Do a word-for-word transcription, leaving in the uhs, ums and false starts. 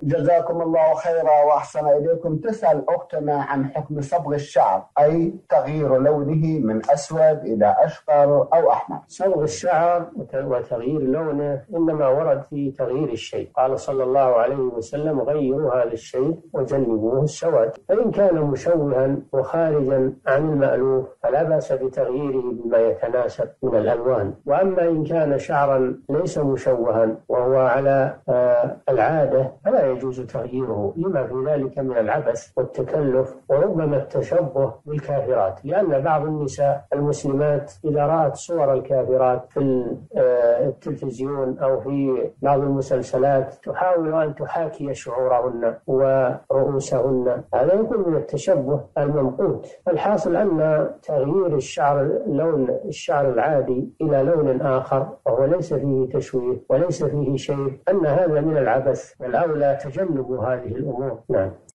جزاكم الله خيرا وأحسن إليكم. تسأل أختنا عن حكم صبغ الشعر، أي تغيير لونه من أسود إلى أشقر أو أحمر. صبغ الشعر وتغيير لونه إنما ورد في تغيير الشيء. قال صلى الله عليه وسلم: غيروا هذا الشيء وجنبوه السواد. فإن كان مشوها وخارجا عن المألوف فلا بأس بتغييره بما يتناسب من الألوان. وأما إن كان شعرا ليس مشوها وهو على آه العادة فلا يجوز تغييره، لما في ذلك من العبث والتكلف وربما التشبه بالكافرات، لأن بعض النساء المسلمات إذا رأت صور الكافرات في التلفزيون أو في بعض المسلسلات تحاول أن تحاكي شعورهن ورؤوسهن، هذا يكون من التشبه الممقوت. الحاصل أن تغيير الشعر، لون الشعر العادي إلى لون آخر وهو ليس فيه تشويه وليس فيه شيء، أن هذا من العبث، والأولى تجنب هذه الأمور. نعم.